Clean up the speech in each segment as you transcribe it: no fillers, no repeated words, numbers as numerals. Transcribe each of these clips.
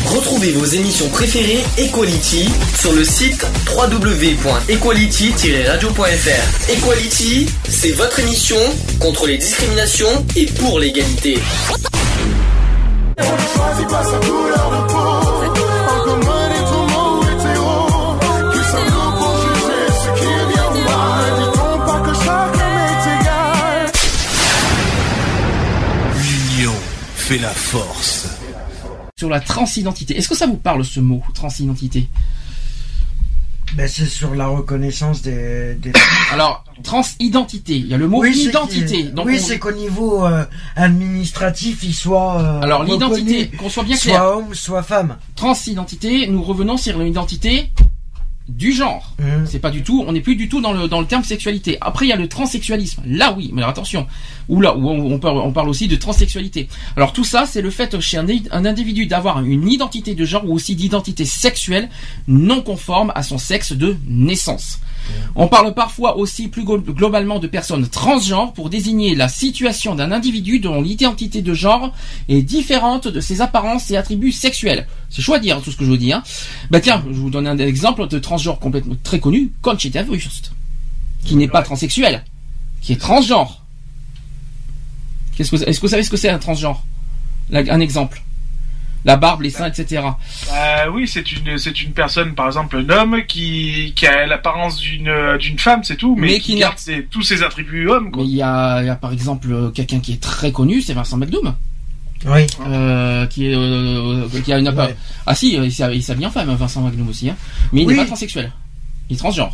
Retrouvez vos émissions préférées Equality sur le site www.equality-radio.fr. Equality, c'est votre émission contre les discriminations et pour l'égalité. L'union fait la force. Sur la transidentité. Est-ce que ça vous parle ce mot, transidentité? Ben c'est sur la reconnaissance des... Alors, transidentité, il y a le mot identité. Donc c'est qu'au niveau administratif, il soit alors l'identité, qu'on soit bien clair. Soit homme, soit femme. Transidentité, nous revenons sur l'identité du genre. C'est pas du tout, on n'est plus du tout dans le terme sexualité. Après il y a le transsexualisme. Là oui, mais alors, attention. Où on parle aussi de transsexualité. Alors tout ça, c'est le fait chez un individu d'avoir une identité de genre ou aussi d'identité sexuelle non conforme à son sexe de naissance. On parle parfois aussi plus globalement de personnes transgenres pour désigner la situation d'un individu dont l'identité de genre est différente de ses apparences et attributs sexuels. C'est chaud à dire tout ce que je vous dis. Bah tiens, je vous donne un exemple de transgenre complètement très connu, Conchita Wurst, qui n'est pas transsexuel, qui est transgenre. Est-ce que vous savez ce que c'est un transgenre? Un exemple. La barbe, les seins, etc. Oui, c'est une personne, par exemple, un homme qui a l'apparence d'une femme, c'est tout, mais qui garde tous ses attributs hommes, quoi. Mais il y a par exemple quelqu'un qui est très connu, c'est Vincent McDoom. Oui. Qui a une apparence. Ouais. Ah si, il s'habille en femme, Vincent McDoom aussi, hein. Mais il n'est pas transsexuel. Il est transgenre.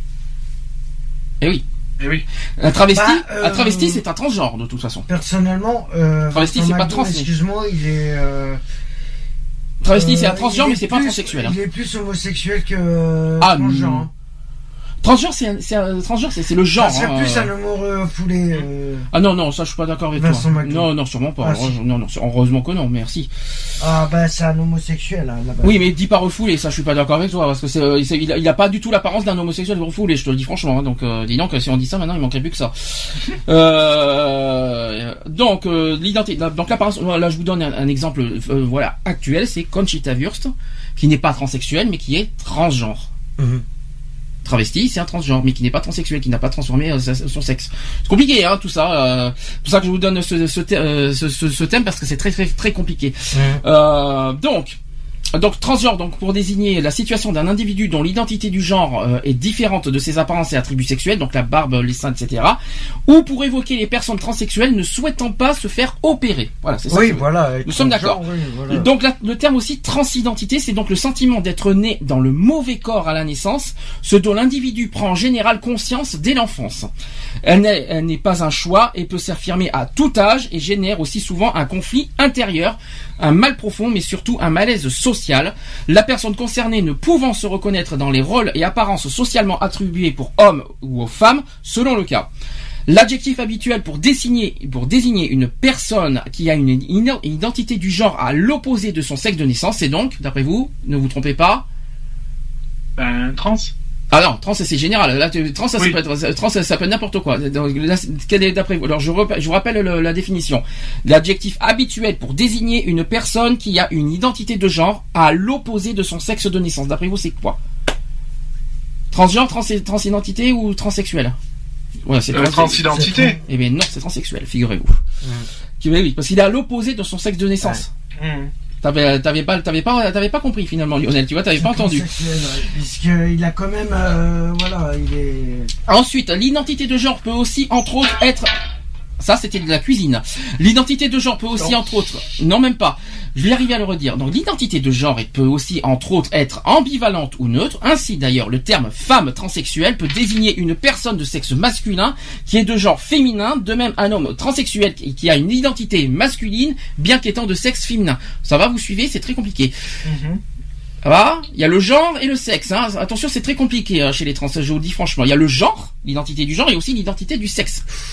Eh oui. Et oui. Un travesti, c'est un transgenre de toute façon. Personnellement, travesti, c'est pas trans. Excuse-moi, il est. Travesti, c'est un transgenre, mais c'est pas un transsexuel. Il est plus homosexuel que transgenre. Transgenre, c'est le genre. Ça serait plus un homo refoulé. Ah non, ça je suis pas d'accord avec toi. Non, sûrement pas. Non, heureusement que non, merci. Ah bah c'est un homosexuel là-bas. Oui, mais dis pas refoulé, ça je suis pas d'accord avec toi parce que il a pas du tout l'apparence d'un homosexuel refoulé, je te le dis franchement. Donc dis donc si on dit ça maintenant, il manquerait plus que ça. Donc l'identité, donc l'apparence. Là, je vous donne un exemple voilà actuel, c'est Conchita Wurst qui n'est pas transsexuel mais qui est transgenre. Travesti, c'est un transgenre, mais qui n'est pas transsexuel, qui n'a pas transformé son sexe. C'est compliqué, hein, tout ça. C'est pour ça que je vous donne ce thème parce que c'est très très très compliqué. Donc transgenre, donc pour désigner la situation d'un individu dont l'identité du genre est différente de ses apparences et attributs sexuels, donc la barbe, les seins, etc. Ou pour évoquer les personnes transsexuelles ne souhaitant pas se faire opérer. Voilà, c'est ça. Oui, voilà. Nous sommes d'accord. Oui, voilà. Donc le terme aussi transidentité, c'est donc le sentiment d'être né dans le mauvais corps à la naissance, ce dont l'individu prend en général conscience dès l'enfance. Elle n'est pas un choix et peut s'affirmer à tout âge et génère aussi souvent un conflit intérieur, un mal profond, mais surtout un malaise social. La personne concernée ne pouvant se reconnaître dans les rôles et apparences socialement attribués pour hommes ou aux femmes, selon le cas. L'adjectif habituel pour désigner une personne qui a une identité du genre à l'opposé de son sexe de naissance, c'est donc, d'après vous, ne vous trompez pas, trans. Ah non, trans c'est général. Là, trans ça, oui. Ça peut être n'importe quoi. Donc, là, quel est d'après vous? Alors je vous rappelle la définition. L'adjectif habituel pour désigner une personne qui a une identité de genre à l'opposé de son sexe de naissance. D'après vous, c'est quoi? Transgenre, transidentité ou transsexuel? Ouais, c'est transidentité. Eh bien non, c'est transsexuel, figurez-vous. Oui, parce qu'il est à l'opposé de son sexe de naissance. T'avais pas compris finalement, Lionel, tu vois, t'avais pas entendu. Puisqu'il a quand même, voilà, il est... Ensuite, l'identité de genre peut aussi, entre autres, être... Ça, c'était de la cuisine. L'identité de genre peut aussi, entre autres... Non, même pas. Je vais arriver à le redire. Donc, l'identité de genre peut aussi, entre autres, être ambivalente ou neutre. Ainsi, d'ailleurs, le terme femme transsexuelle peut désigner une personne de sexe masculin qui est de genre féminin. De même, un homme transsexuel qui a une identité masculine, bien qu'étant de sexe féminin. Ça va, vous suivez? C'est très compliqué. Ça va? Il y a le genre et le sexe. Hein. Attention, c'est très compliqué chez les trans. Je vous le dis franchement. Il y a le genre, l'identité du genre, et aussi l'identité du sexe.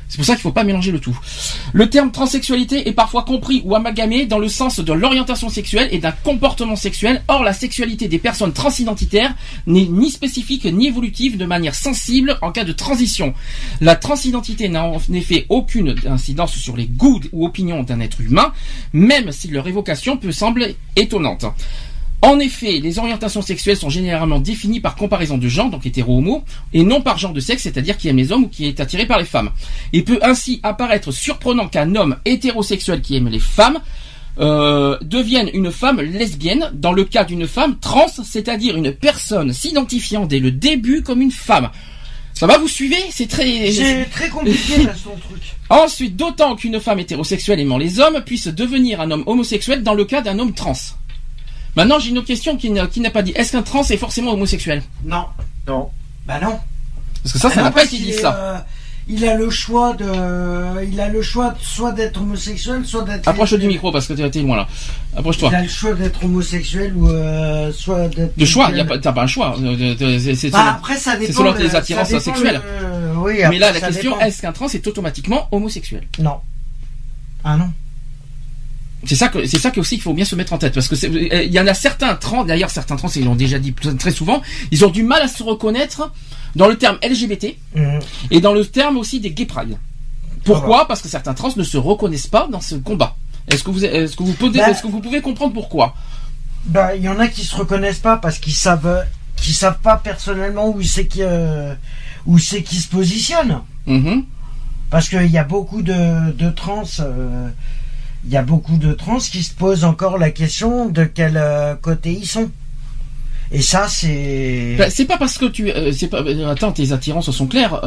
C'est pour ça qu'il faut pas mélanger le tout. Le terme transsexualité est parfois compris ou amalgamé dans le sens de l'orientation sexuelle et d'un comportement sexuel. Or, la sexualité des personnes transidentitaires n'est ni spécifique ni évolutive de manière sensible en cas de transition. La transidentité n'a en effet aucune incidence sur les goûts ou opinions d'un être humain, même si leur évocation peut sembler étonnante. En effet, les orientations sexuelles sont généralement définies par comparaison de genre, donc hétéro-homo, et non par genre de sexe, c'est-à-dire qui aime les hommes ou qui est attiré par les femmes. Il peut ainsi apparaître surprenant qu'un homme hétérosexuel qui aime les femmes devienne une femme lesbienne dans le cas d'une femme trans, c'est-à-dire une personne s'identifiant dès le début comme une femme. Ça va, vous suivez? C'est très compliqué là son truc. Ensuite, d'autant qu'une femme hétérosexuelle aimant les hommes puisse devenir un homme homosexuel dans le cas d'un homme trans. Maintenant, j'ai une autre question qui n'a pas dit. Est-ce qu'un trans est forcément homosexuel? Non. Non. Bah non. Parce que ça n'a pas été dit ça. Il a le choix soit d'être homosexuel, soit d'être... Approche du micro parce que t'es loin là. Approche-toi. Il a le choix d'être homosexuel ou soit d'être... De choix, t'as pas un choix. Après, ça dépend. C'est selon tes attirances sexuelles. Oui, mais là, la question, est-ce qu'un trans est automatiquement homosexuel? Non. Ah non. C'est ça que aussi qu'il faut bien se mettre en tête, parce que il y en a certains trans, d'ailleurs certains trans, ils l'ont déjà dit très souvent, ils ont du mal à se reconnaître dans le terme LGBT et dans le terme aussi des gay pride. Pourquoi? Parce que certains trans ne se reconnaissent pas dans ce combat. Est-ce que vous pouvez comprendre pourquoi? Bah, il y en a qui se reconnaissent pas parce qu'ils savent pas personnellement où c'est qu'ils se positionnent. Parce qu'il y a beaucoup de trans. Il y a beaucoup de trans qui se posent encore la question de quel côté ils sont. Et ça, c'est... C'est pas parce que attends, tes attirances sont claires.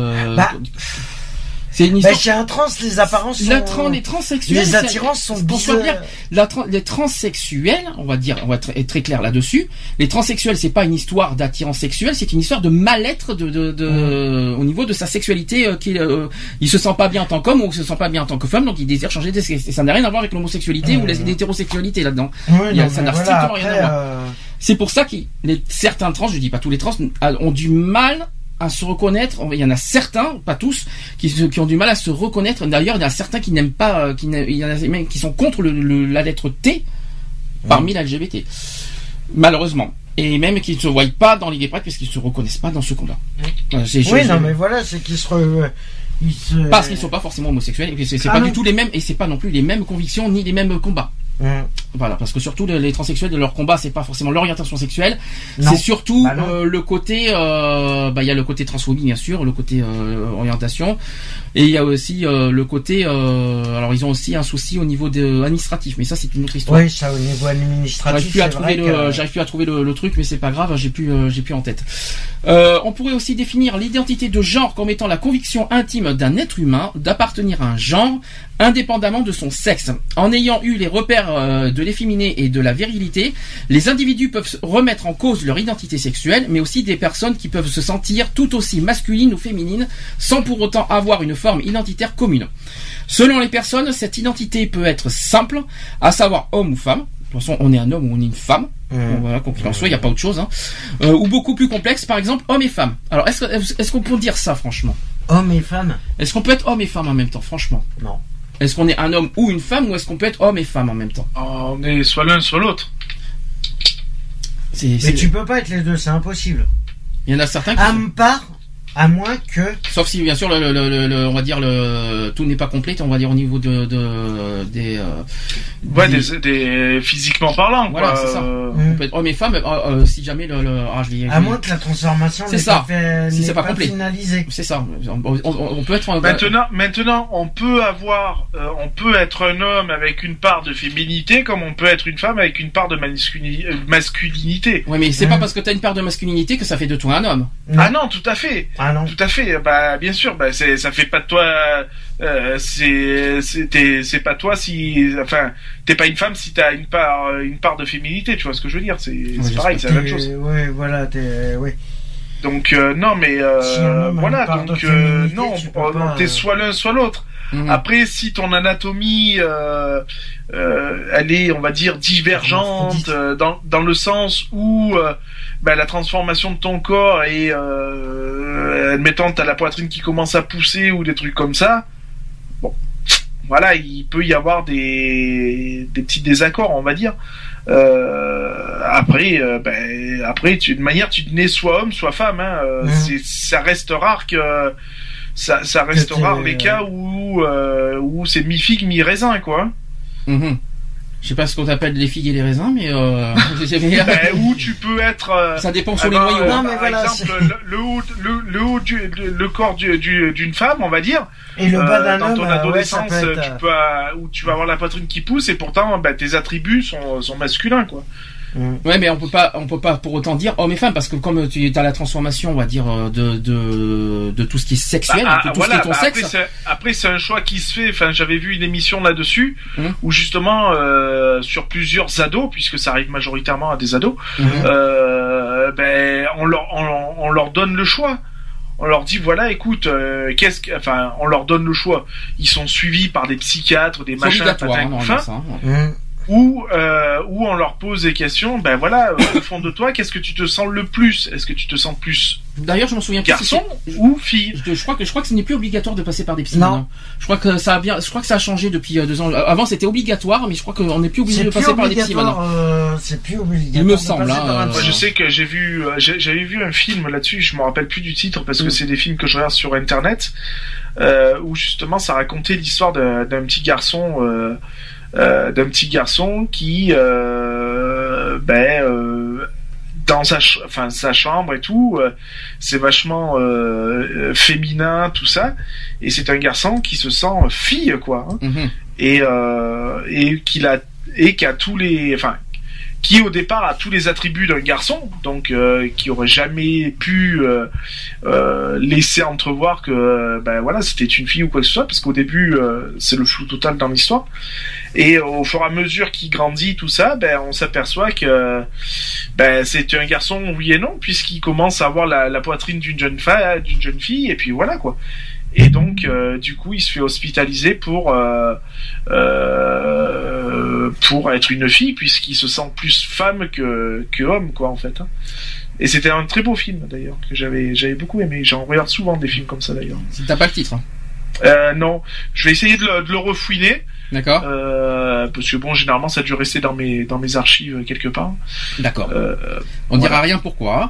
C'est une histoire... chez un trans, les apparences sont... Les transsexuels... Les attirances sont bizarres. Les transsexuels, on va être très clair là-dessus, les transsexuels, c'est pas une histoire d'attirance sexuelle, c'est une histoire de mal-être au niveau de sa sexualité. Il se sent pas bien en tant qu'homme ou il se sent pas bien en tant que femme, donc il désire changer ça n'a rien à voir avec l'homosexualité ou l'hétérosexualité là-dedans. Ça n'a strictement rien à voir. C'est pour ça que certains trans, je dis pas tous les trans, ont du mal à se reconnaître. Il y en a certains, pas tous, qui ont du mal à se reconnaître. D'ailleurs, il y en a certains qui n'aiment pas, il y en a même qui sont contre la lettre T parmi la LGBT. Malheureusement. Et même qui ne se voient pas dans les gay pride parce qu'ils ne se reconnaissent pas dans ce combat. Mais voilà, c'est qu'ils parce qu'ils ne sont pas forcément homosexuels. C'est pas du tout les mêmes, et c'est pas non plus les mêmes convictions ni les mêmes combats. Voilà, parce que surtout les transsexuels, leur combat, c'est pas forcément l'orientation sexuelle, c'est surtout le côté, il y a le côté transphobie bien sûr, le côté orientation, et il y a aussi le côté, alors ils ont aussi un souci au niveau administratif, mais ça c'est une autre histoire. Oui, ça au niveau administratif. J'arrive plus à trouver le truc, mais c'est pas grave, j'ai plus en tête. On pourrait aussi définir l'identité de genre comme étant la conviction intime d'un être humain d'appartenir à un genre indépendamment de son sexe. En ayant eu les repères de l'efféminé et de la virilité, les individus peuvent remettre en cause leur identité sexuelle, mais aussi des personnes qui peuvent se sentir tout aussi masculines ou féminines sans pour autant avoir une forme identitaire commune. Selon les personnes, cette identité peut être simple, à savoir homme ou femme. De toute façon, on est un homme ou on est une femme. Voilà, quoi qu'il en soit, il n'y a pas autre chose. Ou beaucoup plus complexe, par exemple, homme et femme. Alors, est-ce qu'on peut dire ça, franchement? Homme et femme? Est-ce qu'on peut être homme et femme en même temps, franchement? Non. Est-ce qu'on est un homme ou une femme, ou est-ce qu'on peut être homme et femme en même temps? On est soit l'un, soit l'autre. Mais tu peux pas être les deux, c'est impossible. Il y en a certains qui... À moins que... Sauf si, bien sûr, on va dire, tout n'est pas complet, on va dire, au niveau des physiquement parlant, voilà, quoi. C'est ça. On peut être homme et femme, si jamais à moins que la transformation n'est pas complet. Finalisée. C'est ça. On peut être... Maintenant, on peut être un homme avec une part de féminité, comme on peut être une femme avec une part de masculinité. Oui, mais c'est pas parce que t'as une part de masculinité que ça fait de toi un homme. Ah non, tout à fait. Ah non. Tout à fait. Bien sûr, ça fait pas de toi. C'est pas toi si. Enfin, t'es pas une femme si t'as une part de féminité. Tu vois ce que je veux dire? C'est pareil, c'est la même chose. Ouais, voilà. Donc non, mais voilà. Donc non, t'es soit l'un soit l'autre. Après, si ton anatomie elle est, on va dire, divergente dans le sens où la transformation de ton corps est admettons, t'as la poitrine qui commence à pousser ou des trucs comme ça. Bon, voilà, il peut y avoir des petits désaccords, on va dire. Après, de manière, tu nais soit homme, soit femme. Hein. Ça reste rare que ça reste rare les cas où c'est mi-figue, mi-raisin, quoi. Mm-hmm. Je sais pas ce qu'on appelle les figues et les raisins, mais où tu peux être. Ça dépend sur les noyaux. Non, mais par exemple, le corps d'une femme, on va dire. Et le bas d'un homme. Dans ton adolescence, être... où tu vas avoir la poitrine qui pousse, et pourtant, tes attributs sont masculins, quoi. Ouais, mais on peut pas pour autant dire homme et femme, parce que comme tu as la transformation, on va dire de tout ce qui est sexuel, de tout ce qui est ton sexe. Après c'est un choix qui se fait. Enfin, j'avais vu une émission là-dessus où justement sur plusieurs ados, puisque ça arrive majoritairement à des ados, on leur donne le choix. On leur dit voilà, écoute, on leur donne le choix. Ils sont suivis par des psychiatres, des machins, ou on leur pose des questions. Ben voilà, au fond de toi, qu'est-ce que tu te sens le plus? Est-ce que tu te sens plus D'ailleurs, je m'en souviens garçon ou fille? Je crois que ce n'est plus obligatoire de passer par des psys. Non. Je crois que ça a changé depuis 2 ans. Avant, c'était obligatoire, mais je crois qu'on n'est plus obligé de passer par des psys maintenant. C'est plus obligatoire. Il me semble. Moi, je sais que j'avais vu un film là-dessus. Je me rappelle plus du titre parce que c'est des films que je regarde sur Internet, où justement ça racontait l'histoire d'un petit garçon. Qui dans sa chambre et tout, c'est vachement féminin, tout ça, et c'est un garçon qui se sent fille, quoi, hein. Et qui a tous les, qui au départ a tous les attributs d'un garçon, donc qui aurait jamais pu laisser entrevoir que c'était une fille ou quoi que ce soit, parce qu'au début c'est le flou total dans l'histoire, et au fur et à mesure qu'il grandit, tout ça, on s'aperçoit que c'est un garçon, oui et non, puisqu'il commence à avoir la poitrine d'une jeune fille, et puis voilà, quoi. Et donc du coup il se fait hospitaliser pour être une fille, puisqu'il se sent plus femme que homme, quoi, en fait, hein. Et c'était un très beau film d'ailleurs que j'avais beaucoup aimé. J'en regarde souvent des films comme ça d'ailleurs. T'as pas le titre? Non, je vais essayer de le refouiner. D'accord. Parce que bon, généralement ça a dû rester dans mes archives quelque part. D'accord. On dira rien pourquoi.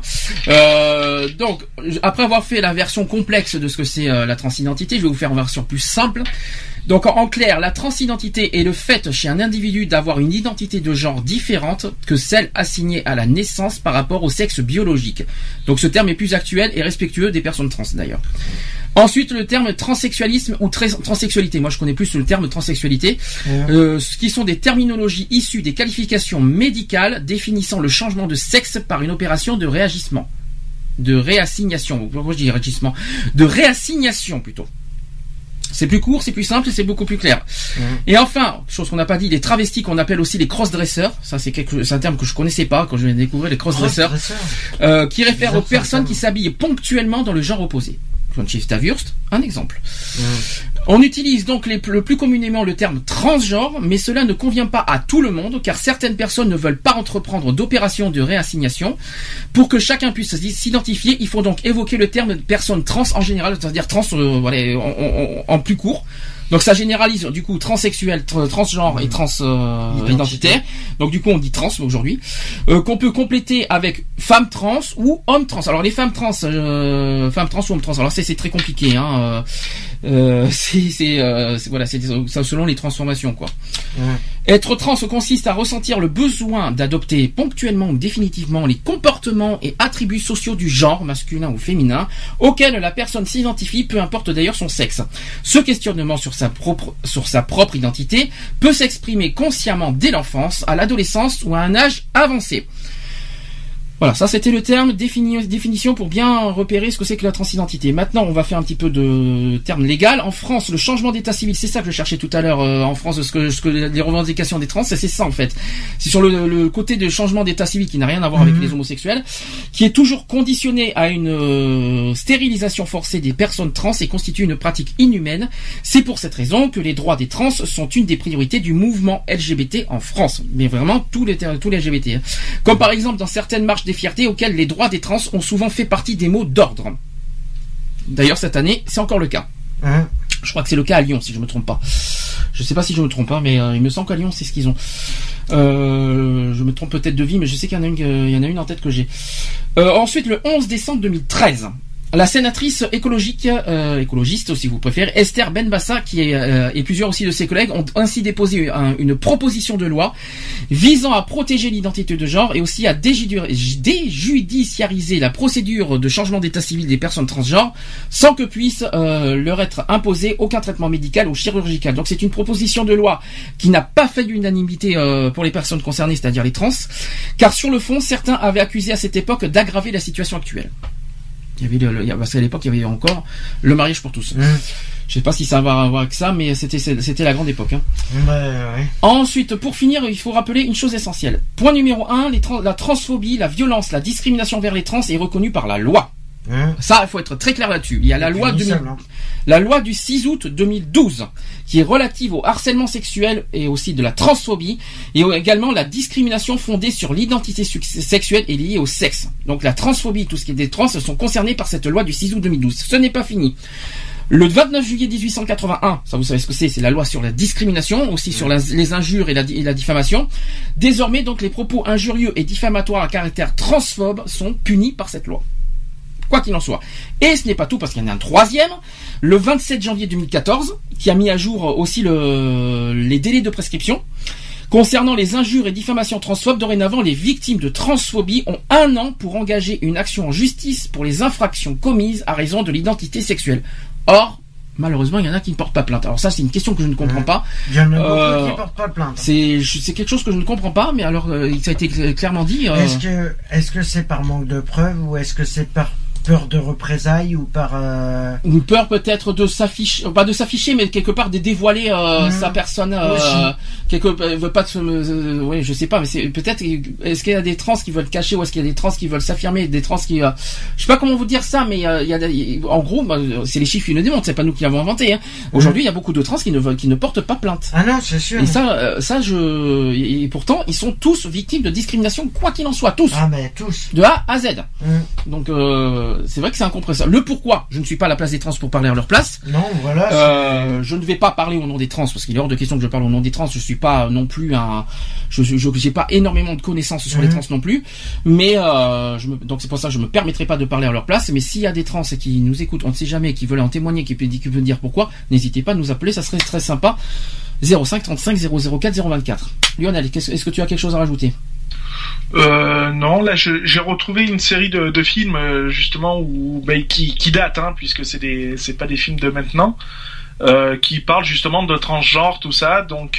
Donc après avoir fait la version complexe de ce que c'est la transidentité, je vais vous faire une version plus simple. Donc en clair, la transidentité est le fait chez un individu d'avoir une identité de genre différente que celle assignée à la naissance par rapport au sexe biologique. Donc ce terme est plus actuel et respectueux des personnes trans d'ailleurs. Ensuite, le terme transsexualisme ou transsexualité. Moi, je connais plus le terme transsexualité. Ce qui sont des terminologies issues des qualifications médicales définissant le changement de sexe par une opération de réagissement. De réassignation. Pourquoi je dis réagissement? De réassignation, plutôt. C'est plus court, c'est plus simple et c'est beaucoup plus clair. Et enfin, chose qu'on n'a pas dit, les travestis qu'on appelle aussi les cross-dresseurs. Ça, c'est un terme que je connaissais pas quand je viens de découvrir, les cross-dresseurs. Qui réfèrent aux personnes qui s'habillent ponctuellement dans le genre opposé. Wurst, un exemple. On utilise donc le plus communément le terme transgenre, mais cela ne convient pas à tout le monde, car certaines personnes ne veulent pas entreprendre d'opérations de réassignation. Pour que chacun puisse s'identifier, il faut donc évoquer le terme personne trans en général, c'est-à-dire trans en plus court. Donc ça généralise du coup transsexuel, transgenre et transidentitaire. Donc du coup on dit trans aujourd'hui. Qu'on peut compléter avec femme trans ou homme trans. Alors les femmes trans ou hommes trans. Alors c'est très compliqué, hein. C'est selon les transformations, quoi. Être trans consiste à ressentir le besoin d'adopter ponctuellement ou définitivement les comportements et attributs sociaux du genre masculin ou féminin auquel la personne s'identifie, peu importe d'ailleurs son sexe. Ce questionnement sur sa propre identité peut s'exprimer consciemment dès l'enfance, à l'adolescence ou à un âge avancé. Voilà, ça c'était le terme définition pour bien repérer ce que c'est que la transidentité. Maintenant, on va faire un petit peu de terme légal. En France, le changement d'état civil, c'est ça que je cherchais tout à l'heure en France, ce que les revendications des trans, c'est ça en fait. C'est sur le côté de changement d'état civil qui n'a rien à voir avec les homosexuels, qui est toujours conditionné à une stérilisation forcée des personnes trans et constitue une pratique inhumaine. C'est pour cette raison que les droits des trans sont une des priorités du mouvement LGBT en France. Mais vraiment tous les LGBT. Comme par exemple dans certaines marches des fiertés auxquelles les droits des trans ont souvent fait partie des mots d'ordre. D'ailleurs, cette année, c'est encore le cas. Je crois que c'est le cas à Lyon, si je me trompe pas. Je sais pas si je me trompe pas, mais il me semble qu'à Lyon, c'est ce qu'ils ont. Je me trompe peut-être de vie, mais je sais qu'il y en a une en tête que j'ai. Ensuite, le 11 décembre 2013. La sénatrice écologiste, si vous préférez, Esther Benbassa, et plusieurs aussi de ses collègues ont ainsi déposé une proposition de loi visant à protéger l'identité de genre et aussi à déjudiciariser la procédure de changement d'état civil des personnes transgenres sans que puisse leur être imposé aucun traitement médical ou chirurgical. Donc c'est une proposition de loi qui n'a pas fait l'unanimité pour les personnes concernées, c'est-à-dire les trans, car sur le fond, certains avaient accusé à cette époque d'aggraver la situation actuelle. Parce qu'à l'époque, il y avait encore le mariage pour tous. Je sais pas si ça va avoir avec ça, mais c'était la grande époque. Ouais. Ensuite, pour finir, il faut rappeler une chose essentielle. Point numéro 1, la transphobie, la violence, la discrimination vers les trans est reconnue par la loi. Ça, il faut être très clair là-dessus. Il y a la loi du 6 août 2012 qui est relative au harcèlement sexuel et aussi de la transphobie et également la discrimination fondée sur l'identité sexuelle et liée au sexe. Donc la transphobie, tout ce qui est des trans sont concernés par cette loi du 6 août 2012. Ce n'est pas fini. Le 29 juillet 1881, ça vous savez ce que c'est la loi sur la discrimination, aussi sur les injures et la diffamation. Désormais, donc les propos injurieux et diffamatoires à caractère transphobe sont punis par cette loi. Quoi qu'il en soit. Et ce n'est pas tout, parce qu'il y en a un troisième, le 27 janvier 2014, qui a mis à jour aussi les délais de prescription. Concernant les injures et diffamations transphobes, dorénavant, les victimes de transphobie ont 1 an pour engager une action en justice pour les infractions commises à raison de l'identité sexuelle. Or, malheureusement, il y en a qui ne portent pas plainte. Alors ça, c'est une question que je ne comprends pas. Il y en a beaucoup qui ne portent pas plainte. C'est quelque chose que je ne comprends pas, mais alors, ça a été clairement dit. Est-ce que c'est par manque de preuves ou est-ce que c'est par peur de représailles ou par une peur peut-être de s'afficher, pas de s'afficher, mais quelque part de dévoiler sa personne, veut pas oui, je sais pas, mais c'est peut-être, est-ce qu'il y a des trans qui veulent cacher ou est-ce qu'il y a des trans qui veulent s'affirmer, des trans qui je sais pas comment vous dire ça, mais il y a en gros, c'est les chiffres qui le démontrent, c'est pas nous qui l'avons inventé, hein. Aujourd'hui, il y a beaucoup de trans qui ne portent pas plainte. Ah non, c'est sûr. Et et pourtant, ils sont tous victimes de discrimination, quoi qu'il en soit, tous. Ah mais tous. De A à Z. Donc c'est vrai que c'est incompressible. Le pourquoi, je ne suis pas à la place des trans pour parler à leur place. Non, voilà. Je ne vais pas parler au nom des trans parce qu'il est hors de question que je parle au nom des trans. Je suis pas non plus j'ai pas énormément de connaissances sur les trans non plus. Mais donc c'est pour ça que je me permettrai pas de parler à leur place. Mais s'il y a des trans qui nous écoutent, on ne sait jamais, qui veulent en témoigner, qui veulent dire pourquoi, n'hésitez pas à nous appeler, ça serait très sympa. 05 35 004 024. Lionel, est-ce que tu as quelque chose à rajouter? Non, là j'ai retrouvé une série de films justement qui datent, hein, puisque c'est pas des films de maintenant, qui parlent justement de transgenre, tout ça. Donc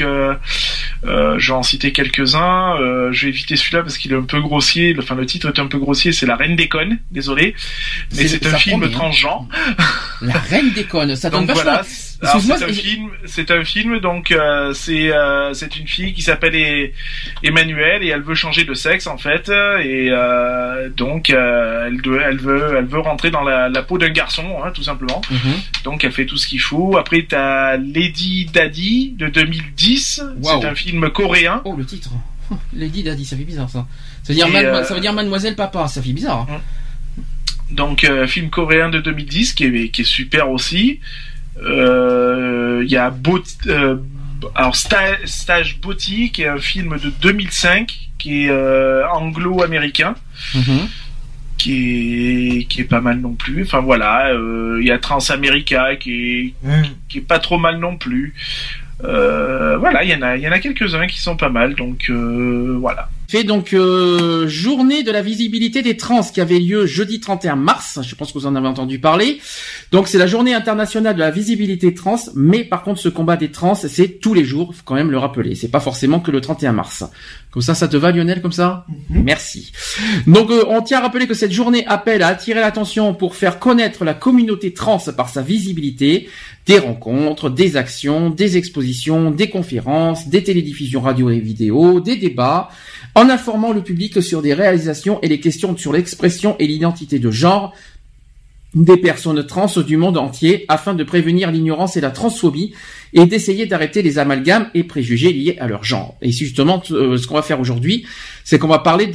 je vais en citer quelques-uns. Je vais éviter celui-là parce qu'il est un peu grossier. Le titre est un peu grossier. C'est La Reine des Connes. Désolé, mais c'est un film transgenre. La Reine des Connes. Ça donne donc vachement. Voilà. Alors, c'est un film, donc c'est une fille qui s'appelle Emmanuelle et elle veut changer de sexe en fait, et donc elle veut rentrer dans la peau d'un garçon, hein, tout simplement. Donc elle fait tout ce qu'il faut. Après t'as Lady Daddy de 2010. Wow. C'est un film coréen. Oh, le titre. Lady Daddy, ça fait bizarre ça. Ça veut dire Mademoiselle Papa, ça fait bizarre. Donc film coréen de 2010 qui est super aussi. Il y a Stage Boti qui est un film de 2005 qui est anglo-américain, qui est pas mal non plus. Enfin voilà, il y a Transamerica qui est pas trop mal non plus. Voilà, il y en a quelques-uns qui sont pas mal, donc voilà. Fait donc journée de la visibilité des trans qui avait lieu jeudi 31 mars, je pense que vous en avez entendu parler. Donc c'est la journée internationale de la visibilité trans, mais par contre ce combat des trans, c'est tous les jours, faut quand même le rappeler, c'est pas forcément que le 31 mars. Comme ça te va Lionel, comme ça? Merci. Donc on tient à rappeler que cette journée appelle à attirer l'attention pour faire connaître la communauté trans par sa visibilité, des rencontres, des actions, des expositions, des conférences, des télédiffusions radio et vidéo, des débats, en informant le public sur des réalisations et les questions sur l'expression et l'identité de genre, des personnes trans du monde entier afin de prévenir l'ignorance et la transphobie et d'essayer d'arrêter les amalgames et préjugés liés à leur genre. Et c'est justement ce qu'on va faire aujourd'hui, c'est qu'on va parler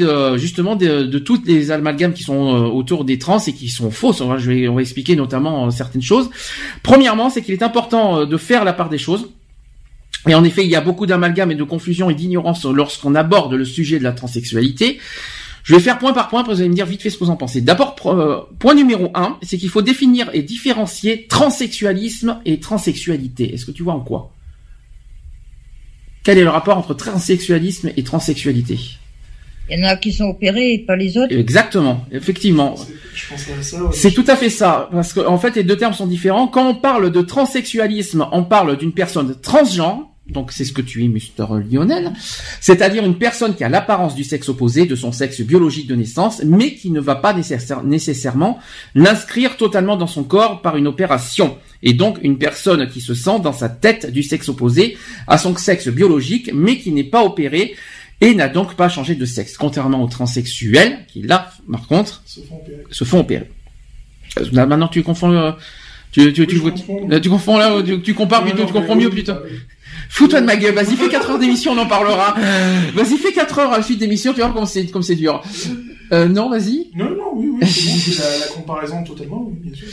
de toutes les amalgames qui sont autour des trans et qui sont fausses. On va expliquer notamment certaines choses. Premièrement, c'est qu'il est important de faire la part des choses. Et en effet, il y a beaucoup d'amalgames et de confusion et d'ignorance lorsqu'on aborde le sujet de la transsexualité. Je vais faire point par point, après vous allez me dire vite fait ce que vous en pensez. D'abord, point numéro 1, c'est qu'il faut définir et différencier transsexualisme et transsexualité. Est-ce que tu vois en quoi? Quel est le rapport entre transsexualisme et transsexualité? Il y en a qui sont opérés et pas les autres. Exactement, effectivement. Je pense à ça. Ouais. C'est tout à fait ça, parce que en fait les deux termes sont différents. Quand on parle de transsexualisme, on parle d'une personne transgenre. Donc c'est ce que tu es, Mr. Lionel, c'est-à-dire une personne qui a l'apparence du sexe opposé de son sexe biologique de naissance, mais qui ne va pas nécessairement l'inscrire totalement dans son corps par une opération. Et donc une personne qui se sent dans sa tête du sexe opposé à son sexe biologique, mais qui n'est pas opérée et n'a donc pas changé de sexe. Contrairement aux transsexuels, qui là, par contre, se font opérer. Là, maintenant tu confonds... Tu confonds là, tu compares plutôt, tu comprends mieux plutôt. Fous-toi de ma gueule, vas-y, fais 4 heures d'émission, on en parlera. Vas-y, fais 4 heures à la suite d'émission, tu vois comme c'est dur. Non, vas-y. Non, oui, c'est bon, c'est la comparaison totalement, oui, bien sûr.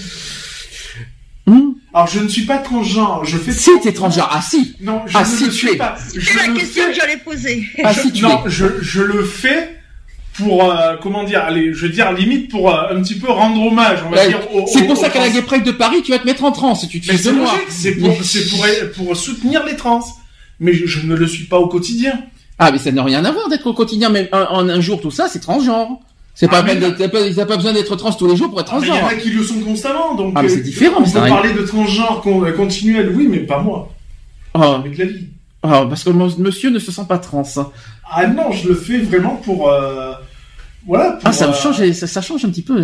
Alors, je ne suis pas transgenre, je fais... Si, t'es transgenre, ah si. Non, je ne le suis pas. C'est la question que j'allais poser. Ah si, tu non, je le fais pour, comment dire, allez, je veux dire, limite pour un petit peu rendre hommage, on va dire. C'est pour ça qu'à la Gay Pride de Paris, tu vas te mettre en transe, tu te fiches de moi. C'est pour soutenir les trans. Mais je ne le suis pas au quotidien. Ah, mais ça n'a rien à voir d'être au quotidien, même en un jour, tout ça, c'est transgenre. C'est pas t'as pas besoin d'être trans tous les jours pour être transgenre. Il y en a qui le sont constamment, donc. Ah, mais c'est différent, on peut parler de transgenre continuel, oui, mais pas moi. Avec la vie. Ah, parce que monsieur ne se sent pas trans. Ah non, je le fais vraiment pour, voilà. Pour, ça change un petit peu.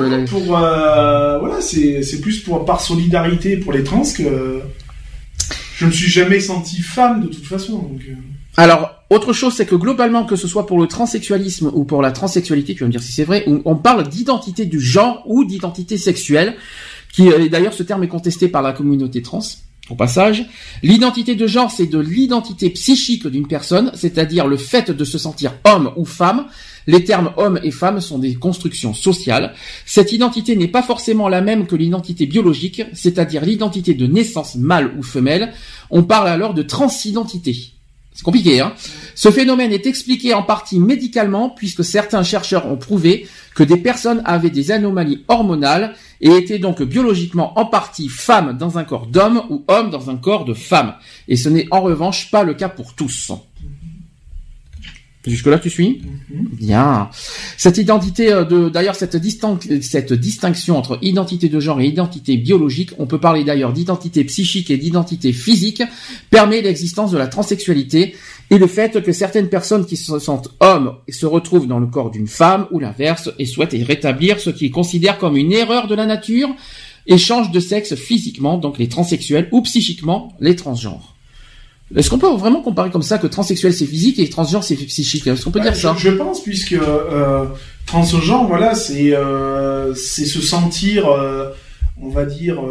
Voilà, c'est plus par solidarité pour les trans que je me suis jamais senti femme de toute façon. Donc. Alors, autre chose, c'est que globalement, que ce soit pour le transsexualisme ou pour la transsexualité, tu vas me dire si c'est vrai, on parle d'identité du genre ou d'identité sexuelle, qui d'ailleurs ce terme est contesté par la communauté trans. Au passage, l'identité de genre, c'est de l'identité psychique d'une personne, c'est-à-dire le fait de se sentir homme ou femme. Les termes homme et femme sont des constructions sociales. Cette identité n'est pas forcément la même que l'identité biologique, c'est-à-dire l'identité de naissance mâle ou femelle. On parle alors de transidentité. C'est compliqué, hein. Ce phénomène est expliqué en partie médicalement, puisque certains chercheurs ont prouvé que des personnes avaient des anomalies hormonales et étaient donc biologiquement en partie femmes dans un corps d'homme ou hommes dans un corps de femme. Et ce n'est en revanche pas le cas pour tous. Jusque-là, tu suis? Bien. Cette identité d'ailleurs, cette distinction entre identité de genre et identité biologique, on peut parler d'ailleurs d'identité psychique et d'identité physique, permet l'existence de la transsexualité et le fait que certaines personnes qui se sentent hommes se retrouvent dans le corps d'une femme ou l'inverse et souhaitent rétablir ce qu'ils considèrent comme une erreur de la nature et changent de sexe physiquement, donc les transsexuels, ou psychiquement, les transgenres. Est-ce qu'on peut vraiment comparer comme ça que transsexuel c'est physique et transgenre c'est psychique? Est-ce qu'on peut dire ça? Je pense, puisque transgenre, voilà, c'est se sentir, on va dire,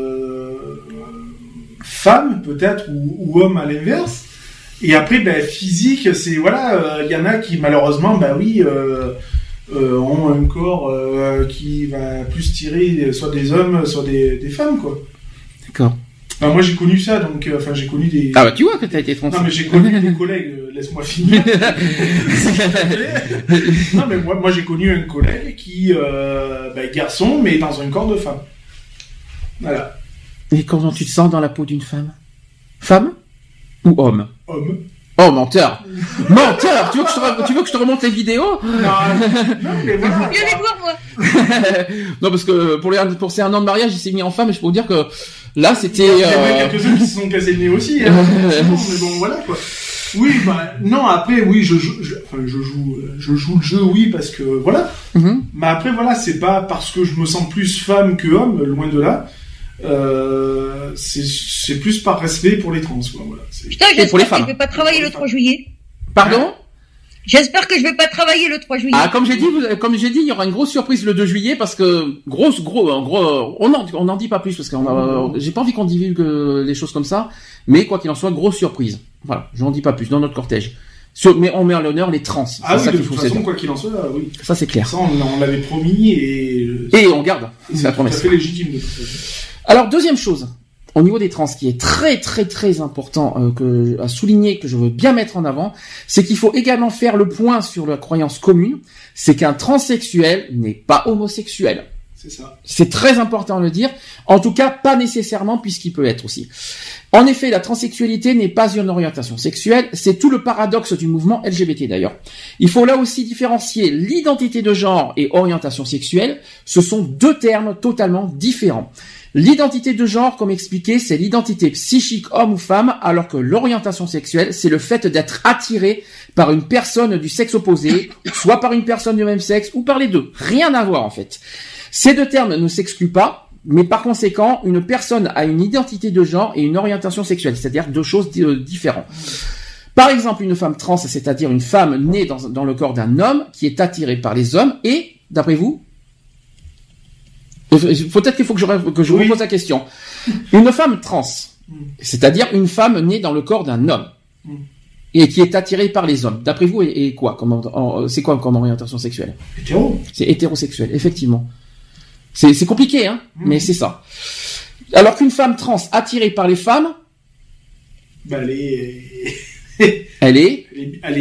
femme peut-être ou homme à l'inverse. Et après, physique, c'est voilà, il y en a qui malheureusement, ont un corps qui va plus tirer soit des hommes, soit des femmes, quoi. D'accord. Moi j'ai connu ça, donc j'ai connu des... Ah tu vois que t'as été trans. Non mais j'ai connu des collègues, laisse-moi finir. Non mais moi j'ai connu un collègue qui, garçon, mais dans un corps de femme. Voilà. Et comment tu te sens dans la peau d'une femme? Femme ou homme? Homme. Oh, menteur! Menteur! Tu veux que je te remonte les vidéos? Non, mais voilà. Je vais les voir, moi. Non, parce que pour c'est un an de mariage, il s'est mis en femme, et je peux vous dire que là, c'était, Il y en a quelques-uns qui se sont cassés le nez aussi, hein. Mais bon, voilà, quoi. Oui, non, après, oui, je joue le jeu, oui, parce que, voilà. Mm-hmm. Mais après, voilà, c'est pas parce que je me sens plus femme que homme, loin de là. C'est plus par respect pour les trans, quoi, voilà. Putain, j'espère qu'il ne peut pas travailler le 3 juillet. Pardon? J'espère que je vais pas travailler le 3 juillet. Ah, comme j'ai dit, il y aura une grosse surprise le 2 juillet parce que on n'en dit pas plus parce que j'ai pas envie qu'on divulgue les choses comme ça, mais quoi qu'il en soit, grosse surprise. Voilà, je n'en dis pas plus dans notre cortège. Mais on met en l'honneur les trans. Ah oui, de toute façon, quoi qu'il en soit, oui. Ça c'est clair. Ça, on l'avait promis et on garde. C'est la promesse. C'est tout à fait légitime de toute façon. Alors, deuxième chose. Au niveau des trans, qui est très très très important à souligner, que je veux bien mettre en avant, c'est qu'il faut également faire le point sur la croyance commune, c'est qu'un transsexuel n'est pas homosexuel. C'est ça. C'est très important de le dire, en tout cas pas nécessairement puisqu'il peut être aussi. En effet, la transsexualité n'est pas une orientation sexuelle, c'est tout le paradoxe du mouvement LGBT d'ailleurs. Il faut là aussi différencier l'identité de genre et orientation sexuelle, ce sont deux termes totalement différents. L'identité de genre, comme expliqué, c'est l'identité psychique homme ou femme, alors que l'orientation sexuelle, c'est le fait d'être attiré par une personne du sexe opposé, soit par une personne du même sexe, ou par les deux. Rien à voir, en fait. Ces deux termes ne s'excluent pas, mais par conséquent, une personne a une identité de genre et une orientation sexuelle, c'est-à-dire deux choses différentes. Par exemple, une femme trans, c'est-à-dire une femme née dans le corps d'un homme qui est attirée par les hommes, et, d'après vous, peut-être qu'il faut que je vous repose la question. Une femme trans, c'est-à-dire une femme née dans le corps d'un homme et qui est attirée par les hommes. D'après vous, et quoi c'est quoi comme orientation sexuelle? Hétéro. C'est hétérosexuel, effectivement. C'est compliqué, hein, mais c'est ça. Alors qu'une femme trans attirée par les femmes, elle est